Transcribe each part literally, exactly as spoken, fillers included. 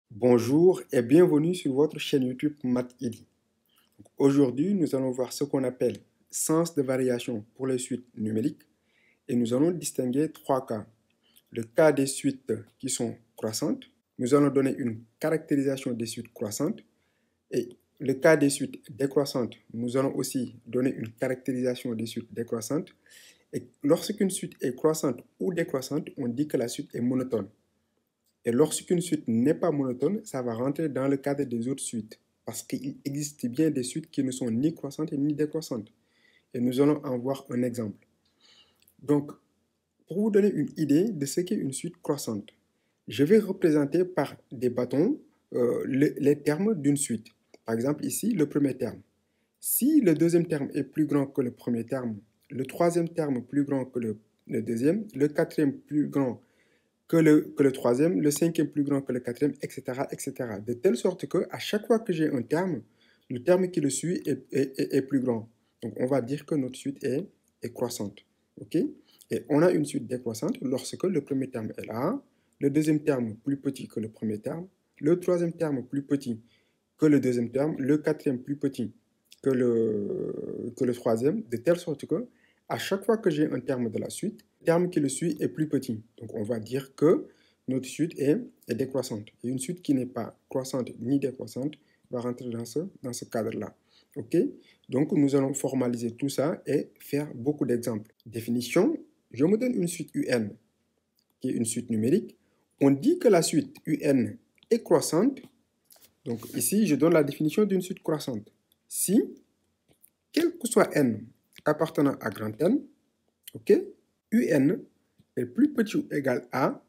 Bonjour et bienvenue sur votre chaîne YouTube MathEdy. Aujourd'hui, nous allons voir ce qu'on appelle sens de variation pour les suites numériques et nous allons distinguer trois cas. Le cas des suites qui sont croissantes, nous allons donner une caractérisation des suites croissantes et le cas des suites décroissantes, nous allons aussi donner une caractérisation des suites décroissantes et lorsqu'une suite est croissante ou décroissante, on dit que la suite est monotone. Et lorsqu'une suite n'est pas monotone, ça va rentrer dans le cadre des autres suites. Parce qu'il existe bien des suites qui ne sont ni croissantes ni décroissantes. Et nous allons en voir un exemple. Donc, pour vous donner une idée de ce qu'est une suite croissante, je vais représenter par des bâtons euh, le, les termes d'une suite. Par exemple, ici, le premier terme. Si le deuxième terme est plus grand que le premier terme, le troisième terme plus grand que le, le deuxième, le quatrième plus grand que le, que le troisième, le cinquième plus grand que le quatrième, et cetera, et cetera. De telle sorte que à chaque fois que j'ai un terme, le terme qui le suit est, est, est, est plus grand. Donc, on va dire que notre suite est, est croissante. OK? Et on a une suite décroissante lorsque le premier terme est là, le deuxième terme plus petit que le premier terme, le troisième terme plus petit que le deuxième terme, le quatrième plus petit que le, que le troisième, de telle sorte que à chaque fois que j'ai un terme de la suite, le terme qui le suit est plus petit. Donc, on va dire que notre suite est, est décroissante. Et une suite qui n'est pas croissante ni décroissante va rentrer dans ce, dans ce cadre-là. OK? Donc, nous allons formaliser tout ça et faire beaucoup d'exemples. Définition, je me donne une suite U N, qui est une suite numérique. On dit que la suite U N est croissante. Donc, ici, je donne la définition d'une suite croissante. Si, quel que soit n appartenant à grand N, ok, U N est plus petit ou égal à,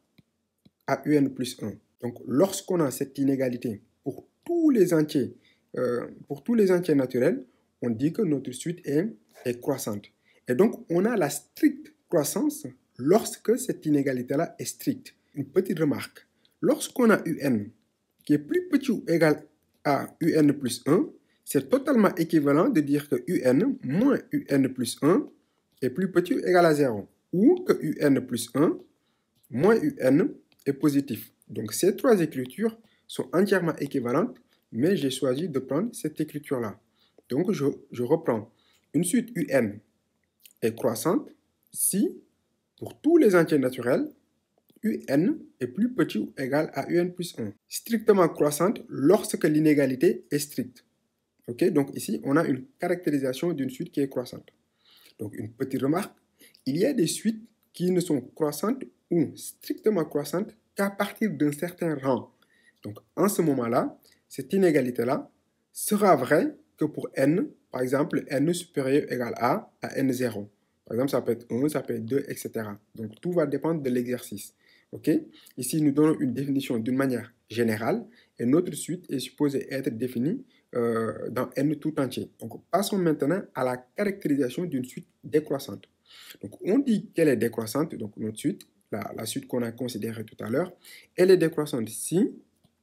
à U N plus un. Donc, lorsqu'on a cette inégalité pour tous les entiers, euh, pour tous les entiers naturels, on dit que notre suite est, est croissante. Et donc, on a la stricte croissance lorsque cette inégalité-là est stricte. Une petite remarque. Lorsqu'on a U N qui est plus petit ou égal à U N plus un, c'est totalement équivalent de dire que U N moins U N plus un est plus petit ou égal à zéro. Ou que U N plus un moins U N est positif. Donc ces trois écritures sont entièrement équivalentes, mais j'ai choisi de prendre cette écriture-là. Donc je, je reprends. Une suite U N est croissante si, pour tous les entiers naturels, U N est plus petit ou égal à U N plus un. Strictement croissante lorsque l'inégalité est stricte. Ok, donc ici, on a une caractérisation d'une suite qui est croissante. Donc, une petite remarque, il y a des suites qui ne sont croissantes ou strictement croissantes qu'à partir d'un certain rang. Donc, en ce moment-là, cette inégalité-là sera vraie que pour n, par exemple, n supérieur égal à, à n zéro. Par exemple, ça peut être un, ça peut être deux, et cetera. Donc, tout va dépendre de l'exercice. Ok? Ici, nous donnons une définition d'une manière générale et notre suite est supposée être définie euh, dans n tout entier. Donc, passons maintenant à la caractérisation d'une suite décroissante. Donc, on dit qu'elle est décroissante, donc notre suite, la, la suite qu'on a considérée tout à l'heure, elle est décroissante si,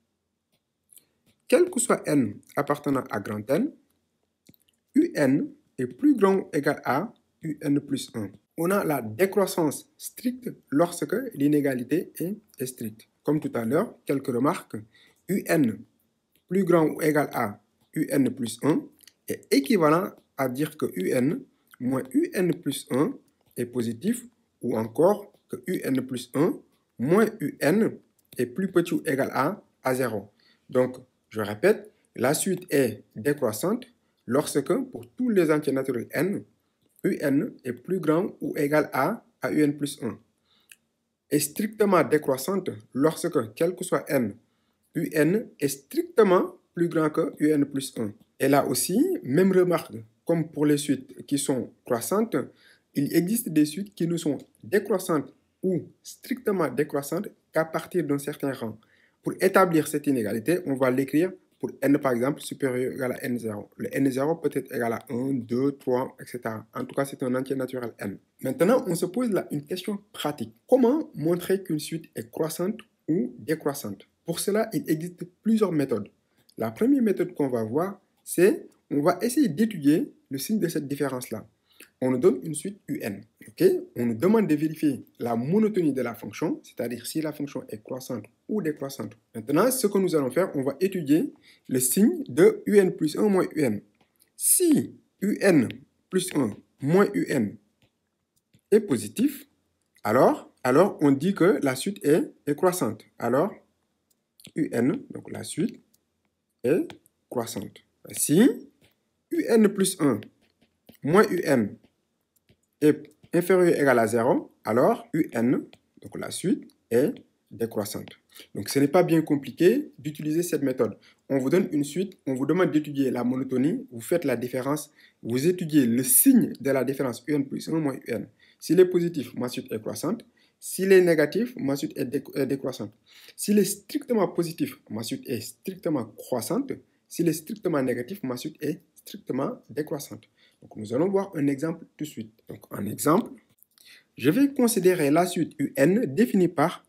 quel que soit n appartenant à grand N, Un est plus grand ou égal à Un plus un. On a la décroissance stricte lorsque l'inégalité est, est stricte. Comme tout à l'heure, quelques remarques. Un plus grand ou égal à Un plus un est équivalent à dire que Un moins Un plus un est positif ou encore que Un plus un moins Un est plus petit ou égal à, à zéro. Donc, je répète, la suite est décroissante lorsque, pour tous les entiers naturels n, Un est plus grand ou égal à, à Un plus un. Est strictement décroissante lorsque, quel que soit n, Un est strictement plus grand que Un plus un. Et là aussi, même remarque, comme pour les suites qui sont croissantes, il existe des suites qui ne sont décroissantes ou strictement décroissantes qu'à partir d'un certain rang. Pour établir cette inégalité, on va l'écrire pour n par exemple supérieur ou égal à n zéro. Le n zéro peut être égal à un, deux, trois, et cetera. En tout cas, c'est un entier naturel n. Maintenant, on se pose là une question pratique. Comment montrer qu'une suite est croissante ou décroissante? Pour cela, il existe plusieurs méthodes. La première méthode qu'on va voir, c'est on va essayer d'étudier le signe de cette différence-là. on nous donne une suite U N. Okay? On nous demande de vérifier la monotonie de la fonction, c'est-à-dire si la fonction est croissante ou décroissante. Maintenant, ce que nous allons faire, on va étudier le signe de U N plus un moins U N. Si U N plus un moins U N est positif, alors, alors on dit que la suite est, est croissante. Alors, U N, donc la suite, est croissante. Si U N plus un moins U N est inférieur ou égal à zéro, alors U N, donc la suite, est décroissante. Donc ce n'est pas bien compliqué d'utiliser cette méthode. On vous donne une suite, on vous demande d'étudier la monotonie, vous faites la différence, vous étudiez le signe de la différence U N plus un moins U N. S'il est positif, ma suite est croissante. S'il est négatif, ma suite est, dé est décroissante. S'il est strictement positif, ma suite est strictement croissante. S'il est strictement négatif, ma suite est strictement décroissante. Donc, nous allons voir un exemple tout de suite. Donc, un exemple, je vais considérer la suite U N définie par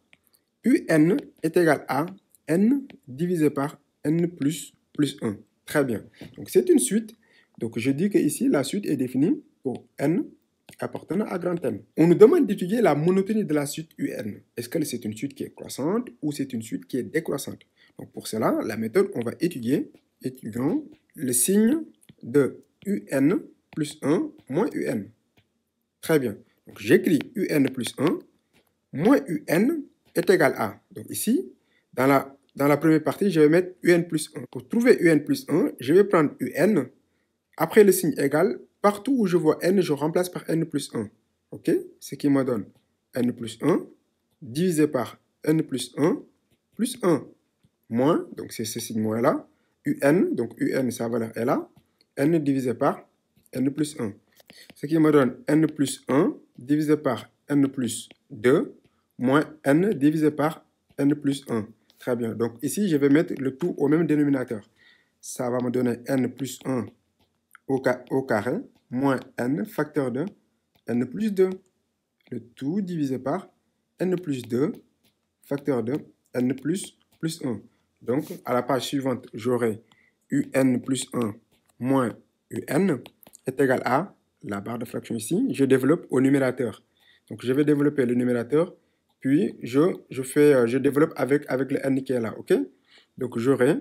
U N est égal à N divisé par N plus, plus un. Très bien. Donc, c'est une suite. Donc, je dis que ici, la suite est définie pour N appartenant à grand N. On nous demande d'étudier la monotonie de la suite U N. Est-ce que c'est une suite qui est croissante ou c'est une suite qui est décroissante? Donc, pour cela, la méthode, on va étudier, étudions le signe de U N plus un moins U N. Très bien. Donc, j'écris U N plus un moins U N est égal à. Donc, ici, dans la, dans la première partie, je vais mettre U N plus un. Pour trouver U N plus un, je vais prendre U N. Après le signe égal, partout où je vois N, je remplace par N plus un. OK? Ce qui me donne N plus un divisé par N plus un plus un. Moins, donc c'est ce signe moins-là. U N, donc U N, sa valeur est là. N divisé par N plus un. Ce qui me donne N plus un divisé par N plus deux moins N divisé par N plus un. Très bien. Donc ici, je vais mettre le tout au même dénominateur. Ça va me donner N plus un au, au carré moins N facteur de N plus deux. Le tout divisé par N plus deux facteur de N plus, plus un. Donc, à la page suivante, j'aurai U N plus un moins U N est égal à la barre de fraction ici. Je développe au numérateur. Donc, je vais développer le numérateur, puis je, je, fais, je développe avec, avec le N qui est là. OK? Donc, j'aurai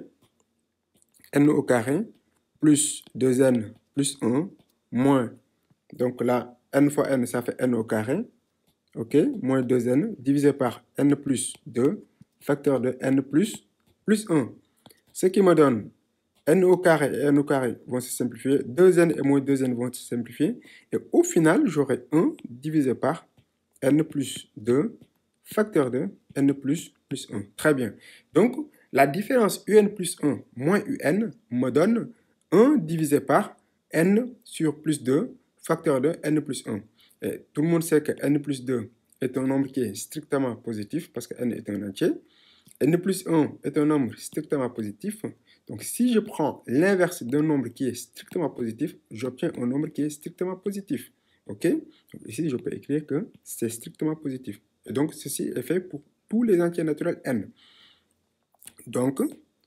N au carré plus deux N plus un moins, donc là, N fois N, ça fait N au carré. OK? Moins deux N divisé par N plus deux facteur de N plus, plus un. Ce qui me donne N au carré et N au carré vont se simplifier. deux N et moins deux N vont se simplifier. Et au final, j'aurai un divisé par N plus deux facteur de N plus, plus un. Très bien. Donc, la différence U N plus un moins U N me donne un divisé par N sur plus deux facteur de N plus un. Et tout le monde sait que N plus deux est un nombre qui est strictement positif parce que N est un entier. N plus un est un nombre strictement positif. Donc, si je prends l'inverse d'un nombre qui est strictement positif, j'obtiens un nombre qui est strictement positif. OK? Donc, ici, je peux écrire que c'est strictement positif. Et donc, ceci est fait pour tous les entiers naturels N. Donc,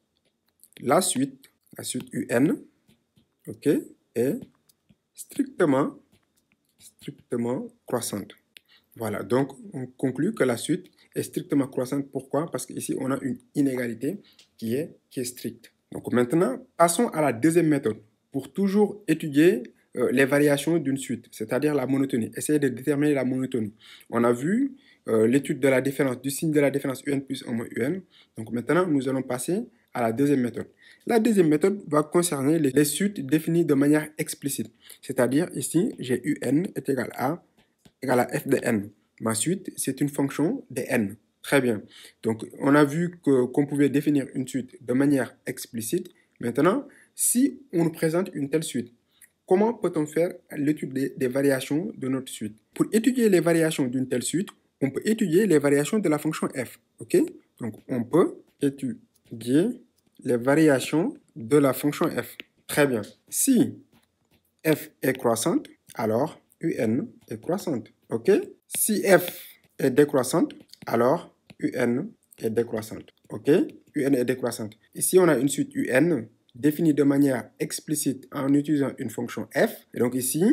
la suite, la suite U N, OK, est strictement, strictement croissante. Voilà, donc on conclut que la suite est strictement croissante. Pourquoi? Parce qu'ici, on a une inégalité qui est, qui est stricte. Donc maintenant, passons à la deuxième méthode pour toujours étudier euh, les variations d'une suite, c'est-à-dire la monotonie. Essayer de déterminer la monotonie. On a vu euh, l'étude de la différence, du signe de la différence U N plus un moins U N. Donc maintenant, nous allons passer à la deuxième méthode. La deuxième méthode va concerner les, les suites définies de manière explicite. C'est-à-dire ici, j'ai U N est égal à égale à f de n. Ma suite, c'est une fonction de n. Très bien. Donc, on a vu que, qu'on pouvait définir une suite de manière explicite. Maintenant, si on nous présente une telle suite, comment peut-on faire l'étude des, des variations de notre suite? Pour étudier les variations d'une telle suite, on peut étudier les variations de la fonction f. OK? Donc, on peut étudier les variations de la fonction f. Très bien. Si f est croissante, alors U N est croissante. OK? Si f est décroissante, alors U N est décroissante. OK? U N est décroissante. Ici, on a une suite U N définie de manière explicite en utilisant une fonction f. Et donc ici,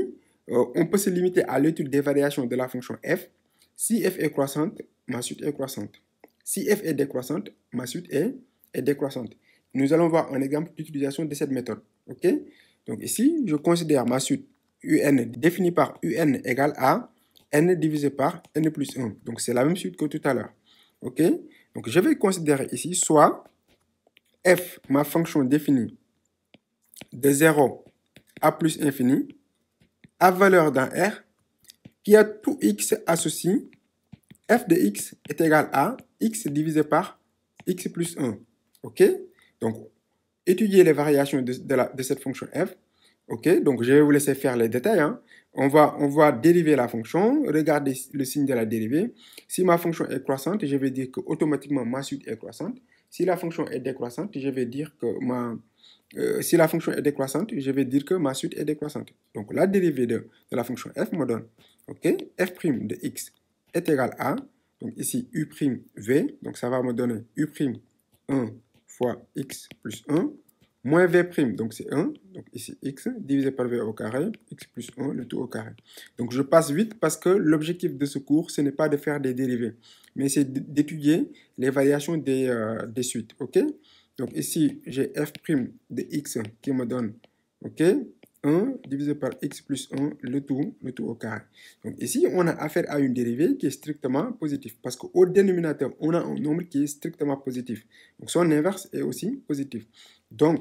euh, on peut se limiter à l'étude des variations de la fonction f. Si f est croissante, ma suite est croissante. Si f est décroissante, ma suite est, est décroissante. Nous allons voir un exemple d'utilisation de cette méthode. Ok? Donc ici, je considère ma suite un définie par un égale à n divisé par n plus un. Donc c'est la même suite que tout à l'heure. Ok? Donc je vais considérer ici soit f, ma fonction définie de zéro à plus infini, à valeur d'un R, qui a tout x associé, f de x est égal à x divisé par x plus un. Ok? Donc, étudier les variations de, de, la, de cette fonction f. Ok? Donc, je vais vous laisser faire les détails. Hein. On, va, on va dériver la fonction, regarder le signe de la dérivée. Si ma fonction est croissante, je vais dire que automatiquement ma suite est croissante. Si la fonction est décroissante, je vais dire que ma... Euh, si la fonction est décroissante, je vais dire que ma suite est décroissante. Donc, la dérivée de, de la fonction f me donne, ok, f' de x est égal à, donc ici, u'v, donc ça va me donner u' fois x plus un, moins v', donc c'est un, donc ici x, divisé par v au carré, x plus un, le tout au carré. Donc, je passe vite parce que l'objectif de ce cours, ce n'est pas de faire des dérivés, mais c'est d'étudier les variations des, euh, des suites, ok? Donc ici, j'ai f' de x qui me donne, ok, un divisé par x plus un, le tout, le tout au carré. Donc ici, on a affaire à une dérivée qui est strictement positive, parce qu'au dénominateur, on a un nombre qui est strictement positif. Donc son inverse est aussi positif. Donc,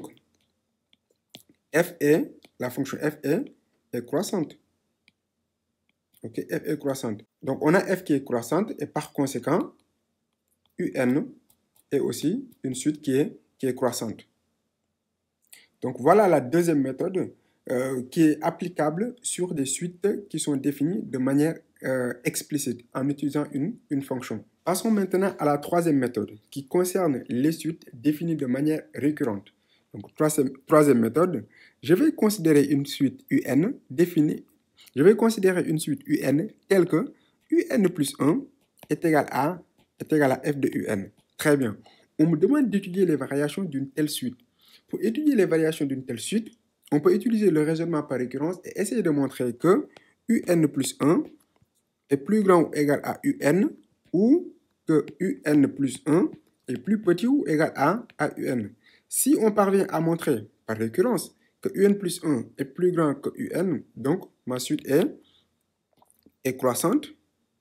f est, la fonction f est, est croissante. Ok, f est croissante. Donc on a f qui est croissante, et par conséquent, un est aussi une suite qui est qui est croissante. Donc voilà la deuxième méthode euh, qui est applicable sur des suites qui sont définies de manière euh, explicite en utilisant une, une fonction. Passons maintenant à la troisième méthode qui concerne les suites définies de manière récurrente. Donc troisième, troisième méthode, je vais considérer une suite un définie, je vais considérer une suite un telle que un plus un est égal à, est égal à f de un. Très bien. On me demande d'étudier les variations d'une telle suite. Pour étudier les variations d'une telle suite, on peut utiliser le raisonnement par récurrence et essayer de montrer que un plus un est plus grand ou égal à un ou que un plus un est plus petit ou égal à, à un. Si on parvient à montrer par récurrence que un plus un est plus grand que un, donc ma suite est, est croissante.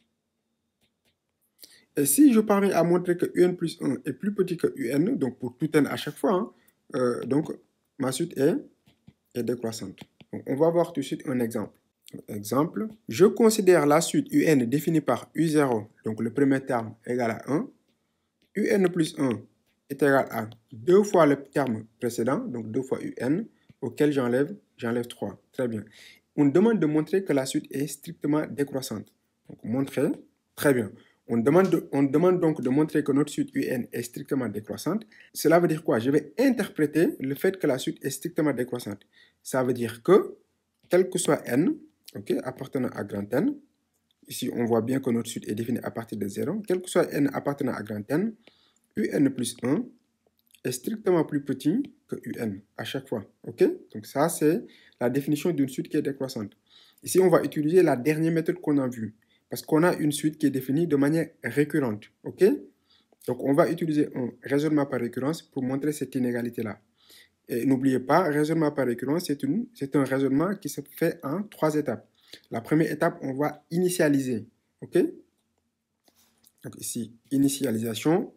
Et si je parviens à montrer que un plus un est plus petit que un, donc pour tout n à chaque fois, hein, euh, donc ma suite est, est décroissante. Donc on va voir tout de suite un exemple. Exemple, je considère la suite un définie par u zéro, donc le premier terme égal à un. un plus un est égal à deux fois le terme précédent, donc deux fois un, auquel j'enlève j'enlève trois. Très bien. On demande de montrer que la suite est strictement décroissante. Donc montrer, très bien. On demande, de, on demande donc de montrer que notre suite un est strictement décroissante. Cela veut dire quoi? Je vais interpréter le fait que la suite est strictement décroissante. Ça veut dire que, quel que soit n, okay, appartenant à grand N, ici on voit bien que notre suite est définie à partir de zéro, quel que soit n appartenant à grand N, un plus un est strictement plus petit que un à chaque fois. Okay? Donc ça, c'est la définition d'une suite qui est décroissante. Ici, on va utiliser la dernière méthode qu'on a vue. Parce qu'on a une suite qui est définie de manière récurrente. Ok? Donc, on va utiliser un raisonnement par récurrence pour montrer cette inégalité-là. Et n'oubliez pas, raisonnement par récurrence, c'est, une, c'est un raisonnement qui se fait en trois étapes. La première étape, on va initialiser. Ok? Donc ici, initialisation.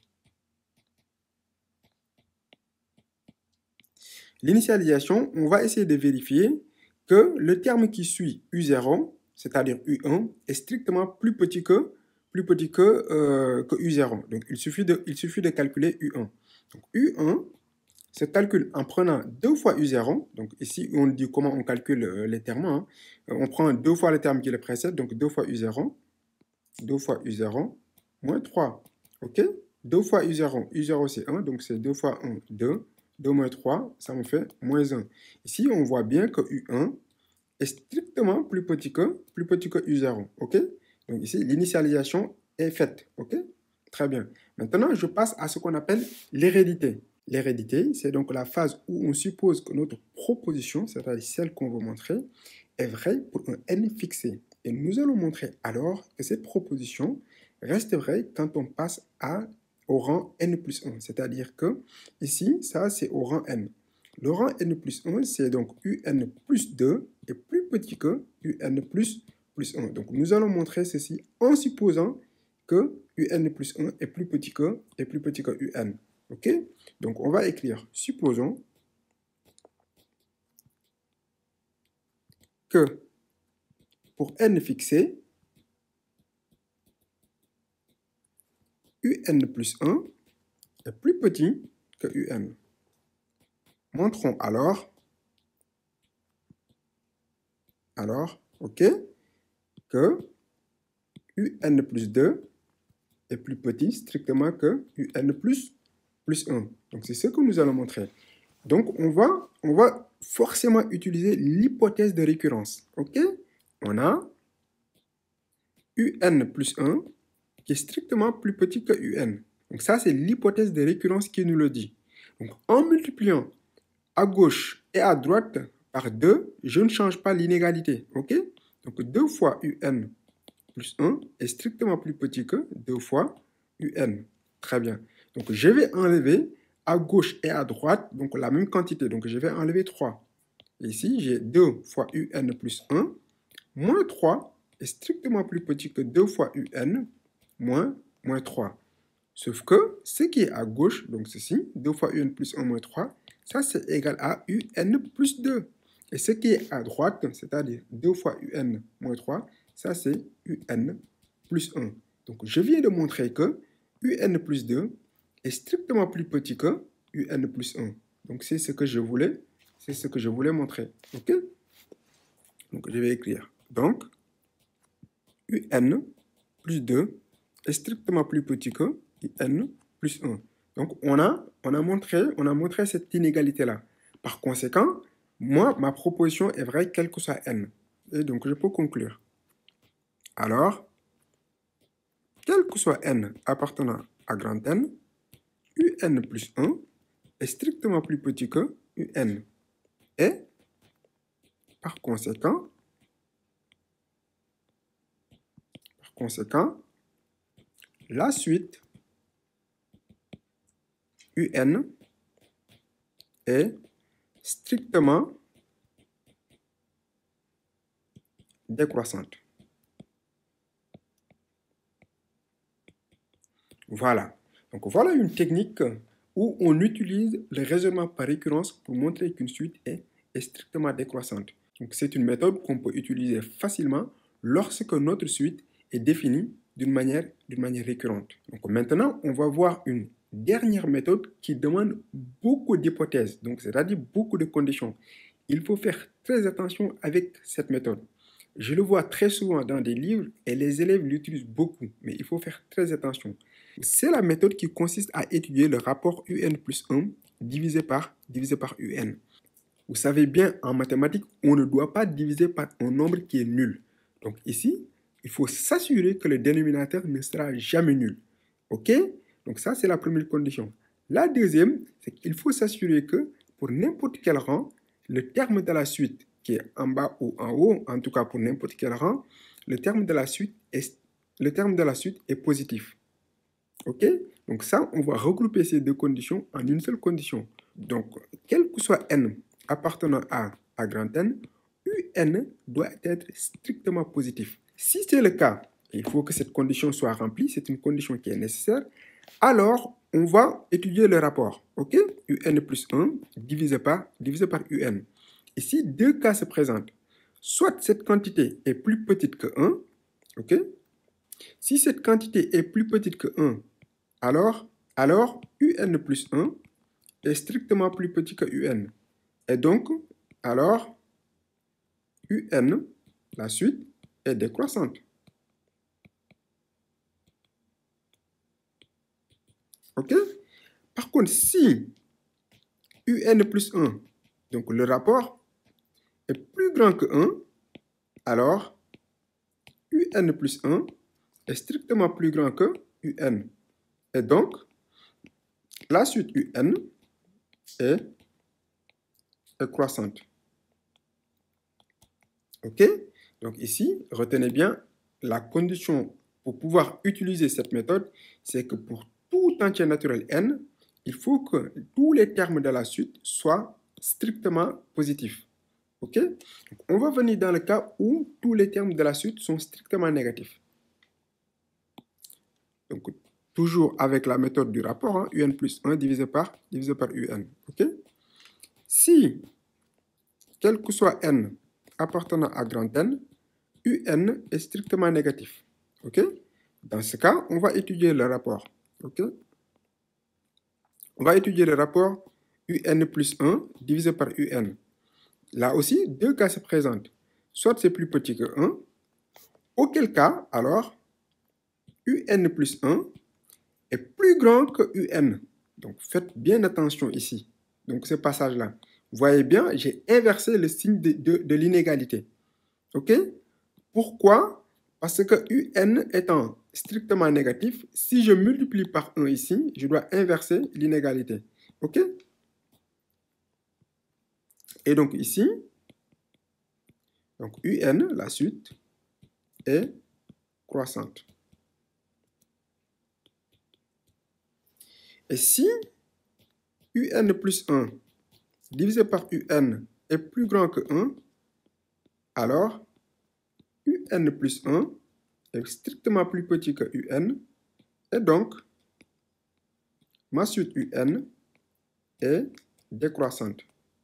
L'initialisation, on va essayer de vérifier que le terme qui suit u zéro, c'est-à-dire u un, est strictement plus petit que, plus petit que, euh, que u zéro. Donc, il suffit, de, il suffit de calculer u un. Donc, u un se calcule en prenant deux fois u zéro. Donc, ici, on dit comment on calcule euh, les termes. Hein. On prend deux fois le terme qui le précède, donc deux fois u zéro. deux fois u zéro, moins trois. OK? deux fois u zéro. u zéro, c'est un, donc c'est deux fois un, deux. deux moins trois, ça me fait moins un. Ici, on voit bien que u un est strictement plus petit que, plus petit que u zéro. OK? Donc ici, l'initialisation est faite. OK? Très bien. Maintenant, je passe à ce qu'on appelle l'hérédité. L'hérédité, c'est donc la phase où on suppose que notre proposition, c'est-à-dire celle qu'on veut montrer, est vraie pour un n fixé. Et nous allons montrer alors que cette proposition reste vraie quand on passe à, au rang n plus un. C'est-à-dire que ici, ça c'est au rang n. Le rang n plus un, c'est donc un plus deux est plus petit que un plus, plus un. Donc nous allons montrer ceci en supposant que un plus un est plus petit que, est plus petit que un. Ok? Donc on va écrire, supposons que pour n fixé, un plus un est plus petit que un. Montrons alors, alors, ok, que un plus deux est plus petit strictement que un plus, plus un. Donc c'est ce que nous allons montrer. Donc on va, on va forcément utiliser l'hypothèse de récurrence. Ok? On a un plus un qui est strictement plus petit que un. Donc ça c'est l'hypothèse de récurrence qui nous le dit. Donc en multipliant à gauche et à droite par deux, je ne change pas l'inégalité. Ok? Donc deux fois un plus un est strictement plus petit que deux fois un. Très bien. Donc je vais enlever à gauche et à droite donc la même quantité. Donc je vais enlever trois. Ici, j'ai deux fois un plus un. Moins trois est strictement plus petit que deux fois un moins, moins trois. Sauf que ce qui est à gauche, donc ceci, deux fois un plus un moins trois, ça c'est égal à un plus deux. Et ce qui est à droite, c'est-à-dire deux fois un moins trois, ça c'est un plus un. Donc je viens de montrer que un plus deux est strictement plus petit que un plus un. Donc c'est ce que je voulais, c'est ce que je voulais montrer. Ok? Donc je vais écrire. Donc un plus deux est strictement plus petit que un plus un. Donc on a, on a montré, on a montré cette inégalité-là. Par conséquent, moi, ma proposition est vraie quel que soit n. Et donc je peux conclure. Alors, quel que soit n appartenant à grand N, un plus un est strictement plus petit que un. Et, par conséquent, par conséquent, la suite un est strictement décroissante. Voilà. Donc voilà une technique où on utilise le raisonnement par récurrence pour montrer qu'une suite est, est strictement décroissante. Donc c'est une méthode qu'on peut utiliser facilement lorsque notre suite est définie d'une manière, d'une manière récurrente. Donc maintenant, on va voir une dernière méthode qui demande beaucoup d'hypothèses, donc c'est-à-dire beaucoup de conditions. Il faut faire très attention avec cette méthode. Je le vois très souvent dans des livres et les élèves l'utilisent beaucoup, mais il faut faire très attention. C'est la méthode qui consiste à étudier le rapport un plus un divisé par, divisé par un. Vous savez bien, en mathématiques, on ne doit pas diviser par un nombre qui est nul. Donc ici, il faut s'assurer que le dénominateur ne sera jamais nul. OK? Donc ça, c'est la première condition. La deuxième, c'est qu'il faut s'assurer que pour n'importe quel rang, le terme de la suite qui est en bas ou en haut, en tout cas pour n'importe quel rang, le terme de la suite est, le terme de la suite est positif. OK? Donc ça, on va regrouper ces deux conditions en une seule condition. Donc, quel que soit n appartenant à, à grand N, un doit être strictement positif. Si c'est le cas, il faut que cette condition soit remplie, c'est une condition qui est nécessaire, alors on va étudier le rapport. OK? un plus un divisé par, divisé par un. Ici, deux cas se présentent. Soit cette quantité est plus petite que un, OK? Si cette quantité est plus petite que un, alors, alors un plus un est strictement plus petit que un. Et donc, alors, un, la suite, est décroissante. OK? Par contre, si un plus un, donc le rapport, est plus grand que un, alors un plus un est strictement plus grand que un. Et donc, la suite un est, est croissante. OK? Donc ici, retenez bien, la condition pour pouvoir utiliser cette méthode, c'est que pour tout entier naturel n, il faut que tous les termes de la suite soient strictement positifs. OK? Donc, on va venir dans le cas où tous les termes de la suite sont strictement négatifs. Donc, toujours avec la méthode du rapport, hein, un plus un divisé par, divisé par un. OK? Si, quel que soit n appartenant à grand N, un est strictement négatif. OK? Dans ce cas, on va étudier le rapport. OK? On va étudier le rapport un plus un divisé par un. Là aussi, deux cas se présentent. Soit c'est plus petit que un, auquel cas, alors, un plus un est plus grand que un. Donc, faites bien attention ici. Donc, ce passage-là. Vous voyez bien, j'ai inversé le signe de, de, de l'inégalité. OK? Pourquoi? Parce que un étant strictement négatif, si je multiplie par un ici, je dois inverser l'inégalité. OK? Et donc ici, donc un, la suite, est croissante. Et si un plus un divisé par un est plus grand que un, alors un plus un est strictement plus petit que un, et donc ma suite un est décroissante.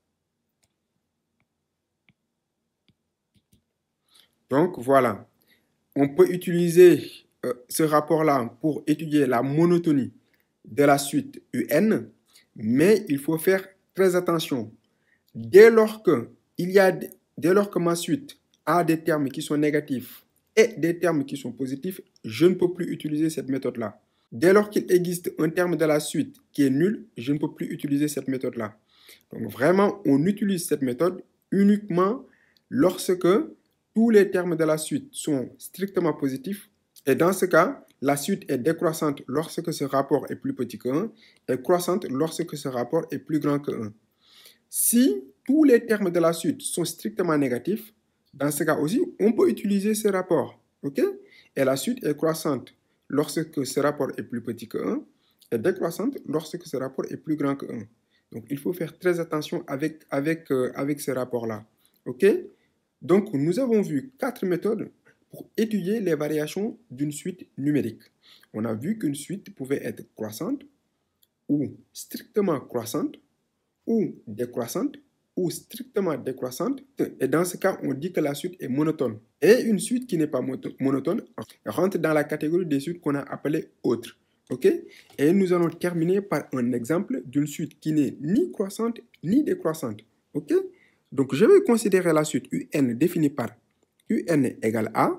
Donc voilà, on peut utiliser euh, ce rapport-là pour étudier la monotonie de la suite un, mais il faut faire très attention. Dès lors que, il y a, dès lors que ma suite a des termes qui sont négatifs et des termes qui sont positifs, je ne peux plus utiliser cette méthode-là. Dès lors qu'il existe un terme de la suite qui est nul, je ne peux plus utiliser cette méthode-là. Donc vraiment, on utilise cette méthode uniquement lorsque tous les termes de la suite sont strictement positifs. Et dans ce cas, la suite est décroissante lorsque ce rapport est plus petit que un et croissante lorsque ce rapport est plus grand que un. Si tous les termes de la suite sont strictement négatifs, dans ce cas aussi, on peut utiliser ce rapport. OK? Et la suite est croissante lorsque ce rapport est plus petit que un et décroissante lorsque ce rapport est plus grand que un. Donc, il faut faire très attention avec, avec, euh, avec ce rapport-là. OK? Donc, nous avons vu quatre méthodes pour étudier les variations d'une suite numérique. On a vu qu'une suite pouvait être croissante ou strictement croissante ou décroissante ou strictement décroissante. Et dans ce cas, on dit que la suite est monotone. Et une suite qui n'est pas monotone rentre dans la catégorie des suites qu'on a appelées autres. OK? Et nous allons terminer par un exemple d'une suite qui n'est ni croissante ni décroissante. OK? Donc, je vais considérer la suite un définie par un égale a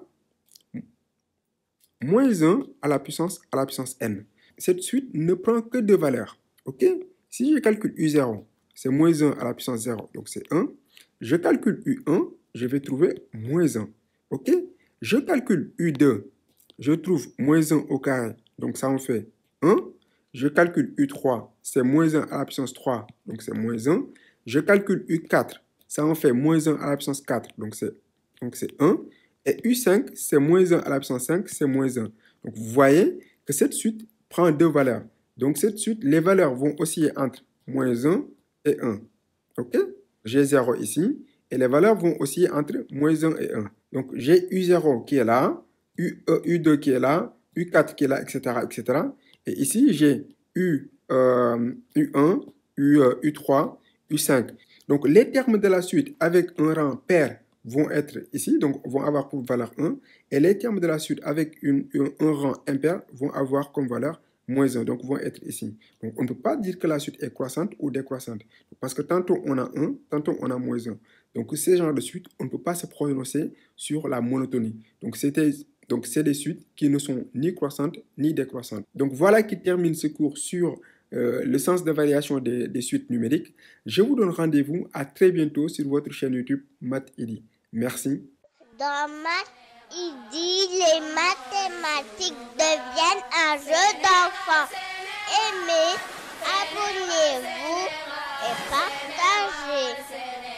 moins un à la puissance à la puissance n. Cette suite ne prend que deux valeurs. OK? Si je calcule u zéro, c'est moins un à la puissance zéro, donc c'est un. Je calcule u un, je vais trouver moins un. OK? Je calcule u deux, je trouve moins un au carré, donc ça en fait un. Je calcule u trois, c'est moins un à la puissance trois, donc c'est moins un. Je calcule u quatre, ça en fait moins un à la puissance quatre, donc c'est donc c'est un. Et u cinq, c'est moins un à la puissance cinq, c'est moins un. Donc vous voyez que cette suite prend deux valeurs. Donc cette suite, les valeurs vont osciller entre moins un et un. OK? J'ai zéro ici. Et les valeurs vont osciller entre moins un et un. Donc j'ai u zéro qui est là, U, euh, u deux qui est là, u quatre qui est là, et cetera, et cetera. Et ici, j'ai U, euh, u un, U, euh, u trois, u cinq. Donc les termes de la suite avec un rang pair vont être ici, donc vont avoir pour valeur un. Et les termes de la suite avec une, un, un rang impair vont avoir comme valeur moins un, donc vont être ici. Donc on ne peut pas dire que la suite est croissante ou décroissante, parce que tantôt on a un, tantôt on a moins un. Donc ces genres de suites, on ne peut pas se prononcer sur la monotonie. Donc c'était donc c'est des suites qui ne sont ni croissantes ni décroissantes. Donc voilà qui termine ce cours sur euh, le sens de variation des, des suites numériques. Je vous donne rendez-vous à très bientôt sur votre chaîne YouTube MathEdy. Merci. Dans MathEdy, les mathématiques deviennent un jeu d'enfant. Aimez, abonnez-vous et partagez.